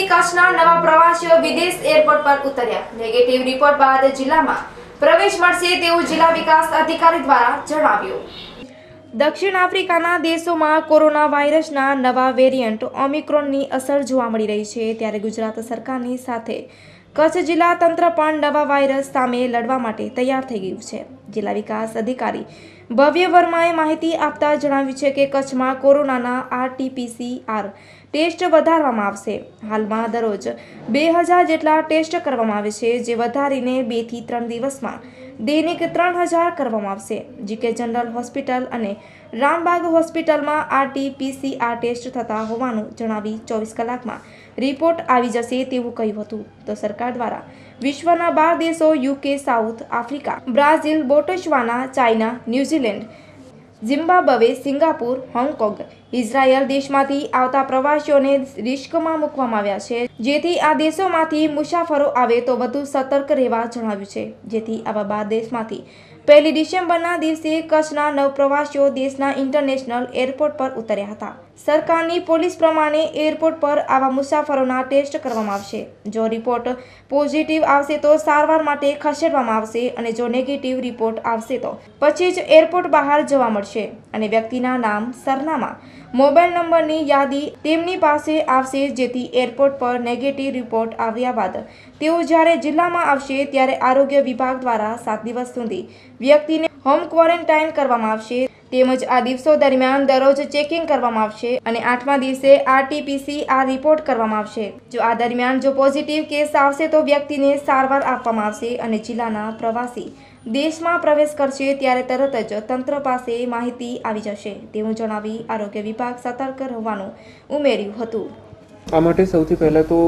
કચ્છના નવા પ્રવાસીઓ વિદેશ એરપોર્ટ પર ઉતર્યા। નેગેટિવ રિપોર્ટ બાદ જિલ્લામાં પ્રવેશ મળશે તેવું જિલ્લા વિકાસ અધિકારી દ્વારા જણાવ્યું। દક્ષિણ આફ્રિકાના દેશોમાં કોરોના વાયરસના નવા વેરિયન્ટ ઓમિક્રોનની અસર જોવા મળી રહી છે, ત્યારે ગુજરાત સરકારની સાથે કચ્છ જિલ્લા તંત્ર પણ નવા વાયરસ સામે લડવા માટે તૈયાર થઈ ગયું છે। જિલ્લા વિકાસ અધિકારી ભવ્ય વર્માએ માહિતી આપતા જણાવ્યું છે કે કચ્છમાં કોરોનાના RT-PCR ટેસ્ટ વધારવામાં આવશે। હાલમાં દરરોજ 2000 જેટલા ટેસ્ટ કરવામાં આવે છે, જે વધારીને 2 થી 3 દિવસમાં દૈનિક 3000 કરવામાં આવશે। જીકે જનરલ હોસ્પિટલ અને રામબાગ હોસ્પિટલમાં RT-PCR ટેસ્ટ થતા હોવાનું જણાવી 24 કલાકમાં રિપોર્ટ આવી જશે તેવું કહ્યું હતું। તો સરકાર દ્વારા વિશ્વના 12 દેશો UK, South Africa, Brazil, Botswana, China, New Zealand, Zimbabwe, Singapore, Hong Kong, Israel દેશમાંથી આવતા પ્રવાસીઓને રિસ્કમાં મૂકવામાં આવ્યા છે, જેથી આ દેશોમાંથી મુસાફરો આવે તો વધુ સતર્ક રહેવા જણાવ્યું છે। જેથી આવા 12 દેશમાંથી 1 ડિસેમ્બરના દિવસે કચ્છના 9 પ્રવાસીઓ દેશના ઇન્ટરનેશનલ એરપોર્ટ પર ઉતર્યા હતા। સરકારની પોલિસી પ્રમાણે એરપોર્ટ પર આવા મુસાફરોના ટેસ્ટ કરવામાં આવશે। જો રિપોર્ટ પોઝિટિવ આવશે તો સારવાર માટે ખસેડવામાં આવશે અને જો નેગેટિવ રિપોર્ટ આવશે તો પછી જ એરપોર્ટ બહાર જવા મળશે અને વ્યક્તિના નામ, સરનામા, મોબાઈલ નંબરની યાદી તેમની પાસે આવશે, જેથી એરપોર્ટ પર નેગેટિવ રિપોર્ટ આવ્યા બાદ તેઓ જ્યારે જિલ્લામાં આવશે ત્યારે આરોગ્ય વિભાગ દ્વારા 7 દિવસ સુધી વ્યક્તિને હોમ ક્વોરન્ટાઇન કરવામાં આવશે। તેમજ આ દિવસો દરમિયાન દરરોજ ચેકિંગ કરવામાં આવશે અને 8મા દિવસે RT-PCR રિપોર્ટ કરવામાં આવશે। જો આ દરમિયાન જો પોઝિટિવ કેસ આવશે તો વ્યક્તિને સારવાર આપવામાં આવશે અને જિલ્લાના પ્રવાસી દેશમાં પ્રવેશ કરશે ત્યારે તરત જ તંત્ર પાસે માહિતી આવી જશે તેવું જણાવી આરોગ્ય વિભાગ સતર્ક રહેવાનું ઉમેર્યું હતું। આ માટે સૌથી પહેલા તો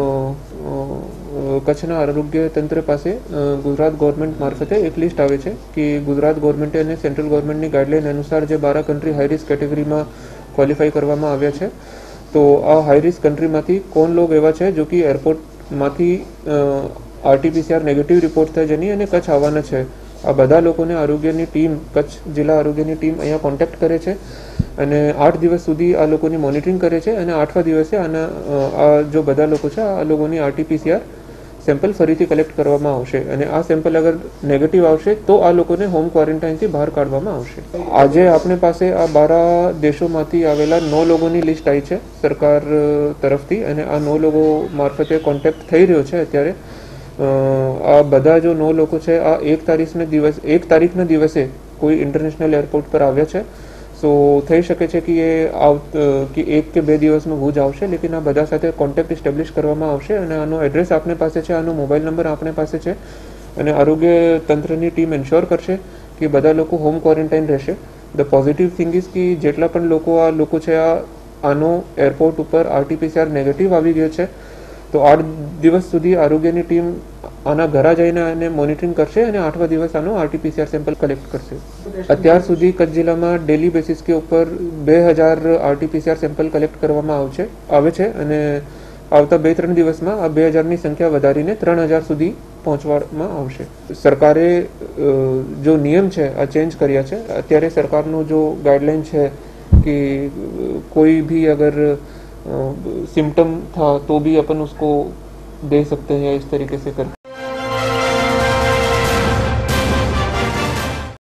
કચ્છના આરોગ્ય તંત્ર પાસે ગુજરાત ગવર્મેન્ટ મારફતે એક લિસ્ટ આવે છે કે ગુજરાત ગવર્મેન્ટે અને સેન્ટ્રલ ગવર્મેન્ટની ગાઈડલાઈન અનુસાર જે 12 કન્ટ્રી હાઈ રિસ્ક કેટેગરીમાં ક્વોલિફાઈ કરવામાં આવ્યા છે, તો આ હાઈ રિસ્ક કન્ટ્રીમાંથી કોણ લોગ એવા છે જો કે એરપોર્ટમાંથી RT-PCR નેગેટિવ રિપોર્ટ થાય જેની અને કચ્છ આવવાના છે। આ બધા લોકોને આરોગ્યની ટીમ, કચ્છ જિલ્લા આરોગ્યની ટીમ અહીંયા કોન્ટેક્ટ કરે છે અને 8 દિવસ સુધી આ લોકોની મોનિટરિંગ કરે છે અને 8મા દિવસે આ જો બધા લોકો છે આ લોકોની RT-PCR સેમ્પલ ફરીથી કલેક્ટ કરવામાં આવશે અને આ સેમ્પલ અગર નેગેટિવ આવશે તો આ લોકોને હોમ ક્વોરન્ટાઇનથી બહાર કાઢવામાં આવશે। આજે આપણી પાસે આ 12 દેશોમાંથી આવેલા 9 લોકોની લિસ્ટ આવી છે સરકાર તરફથી અને આ 9 લોકો મારફતે કોન્ટેક્ટ થઈ રહ્યો છે અત્યારે। આ બધા જો 9 લોકો છે આ 1 તારીખના દિવસે કોઈ ઇન્ટરનેશનલ એરપોર્ટ પર આવ્યા છે, તો થઈ શકે છે કે એ 1 કે 2 દિવસમાં ભુજ આવશે, લેકિન આ બધા સાથે કોન્ટેક્ટ ઇસ્ટેબ્લિશ કરવામાં આવશે અને આનો એડ્રેસ આપણી પાસે છે, આનો મોબાઈલ નંબર આપણી પાસે છે અને આરોગ્ય તંત્રની ટીમ એન્શ્યોર કરશે કે બધા લોકો હોમ ક્વોરન્ટાઇન રહેશે। ધ પોઝિટિવ થિંગ ઇઝ કે જેટલા પણ લોકો છે આનો એરપોર્ટ ઉપર RT-PCR નેગેટિવ આવી ગયો છે તો 8 દિવસ સુધી આરોગ્યની ટીમ આના ઘરે જઈને આને મોનિટરિંગ કરશે અને 8મા દિવસ આનો RT-PCR સેમ્પલ કલેક્ટ કરશે। અત્યાર સુધી કચ્છ જિલ્લામાં ડેલી બેસિસ કે ઉપર 2000 RT-PCR સેમ્પલ કલેક્ટ કરવામાં આવે છે અને આવતા 2-3 દિવસમાં આ 2000ની સંખ્યા વધારીને 3000 સુધી પહોંચવામાં આવશે। સરકારે જો નિયમ છે આ ચેન્જ કર્યા છે। અત્યારે સરકારનો જો ગાઈડલાइन છે कि कोई भी अगर सिम्टम था तो भी अपन उसको दे सकते हैं इस तरीके से कर